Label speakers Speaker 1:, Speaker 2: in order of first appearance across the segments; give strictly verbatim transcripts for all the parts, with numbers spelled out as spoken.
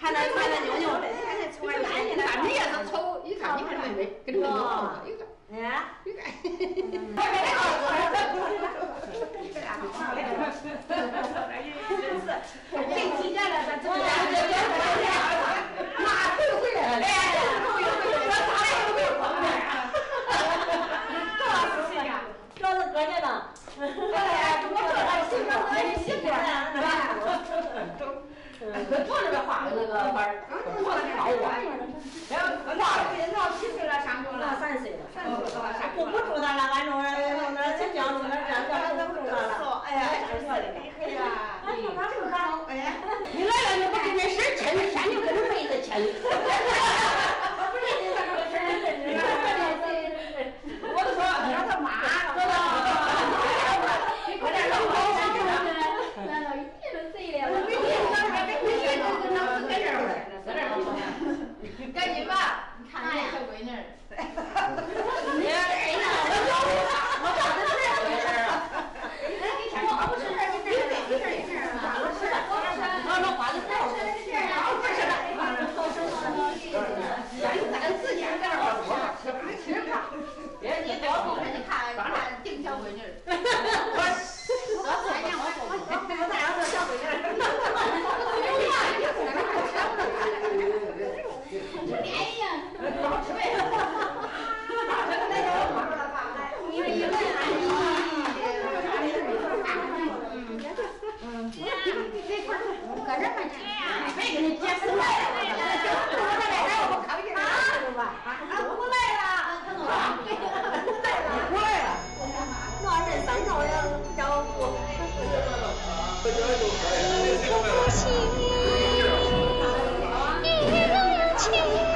Speaker 1: 看那看那妞妞的，你看那从俺眼睛
Speaker 2: 看你也是瞅，一看你看妹妹跟妹妹好，一个，
Speaker 1: 哎，
Speaker 2: 一个，
Speaker 1: 真是，这几年了，咱真是，
Speaker 2: 马回回来了，
Speaker 1: 哎，我咋来都没有方便啊，这是谁呀？这是哥家的，哎，我这还媳妇儿，你媳妇儿呢，是吧？
Speaker 2: 坐这边画的那个画儿，画的好啊。然后画的，
Speaker 1: 人到七岁了，上学了，三岁了，三岁了，不不住他了，俺弄弄那新疆弄那这样，这都不住他了。哎呀，上学的厉害呀！哎呀，他住他，哎，
Speaker 2: 你来了你不跟这事亲，山就跟这妹子亲。
Speaker 1: 不是你那个事儿，
Speaker 2: 我就说让他妈，知道吧？你快点让我去。
Speaker 3: 难道一都碎了？
Speaker 2: 没没没没，那不在这儿了，在这儿了。赶紧吧，你看你小闺女。你哎呀，我画的是这事儿啊。我不是这儿，你这儿这儿这儿画的是，我说画的是，不是的。咱自己在这儿说，吃不吃吧？别你多不看，你看看定小闺女。我我三年我我我再要这小闺女。
Speaker 3: 这脸一样，
Speaker 2: 好吃呗。
Speaker 3: 因为有人爱你。嗯，这块搁这块切呀，
Speaker 2: 没给你解释来了。我这来了，我看不见啊，是吧？啊，不来了，不来了，不来了。
Speaker 1: 那人三道要要不。
Speaker 4: 不行，一路情。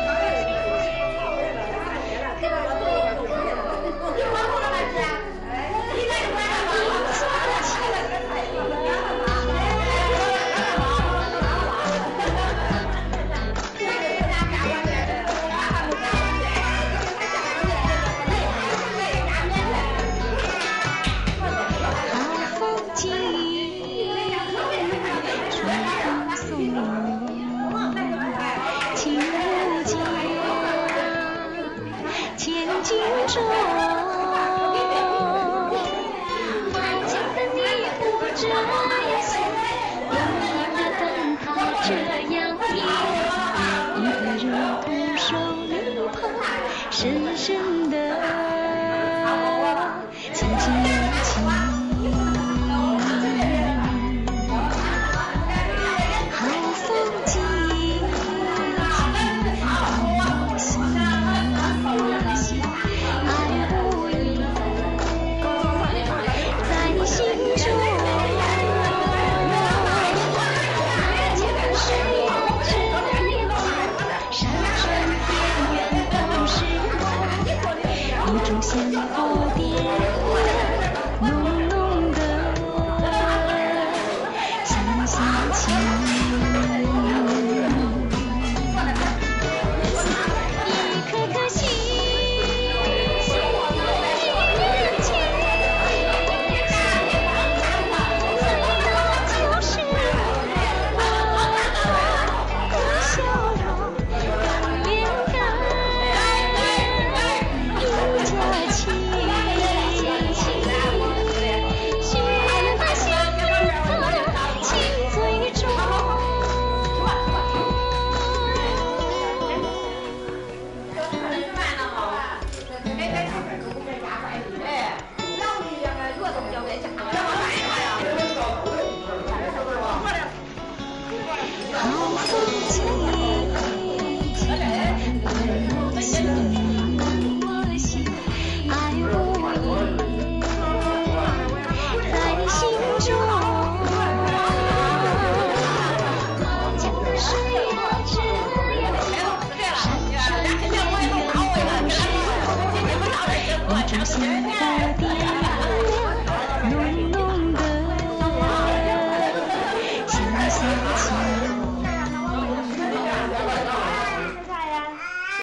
Speaker 4: 深深的亲亲友情，好风景，好心，爱无语，在你心中。鲜活点浓浓的亲亲情，一颗颗心，就是我的笑容，更连感。家亲，许他心的情最重。
Speaker 2: 哎，老女人啊，越都交给家了，要不买啥呀？
Speaker 4: 好风景。种鲜活点浓浓的相思情。